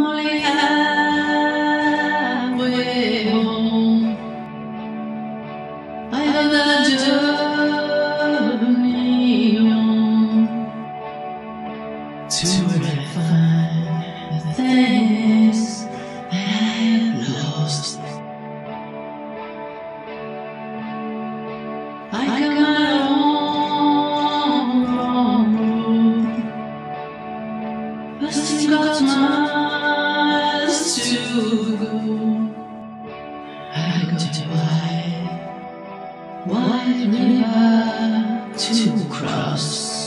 only halfway home. I have the journey on to where I find the things that I have lost. I got my own wrong road, but still got miles to go. I got a wide river to cross.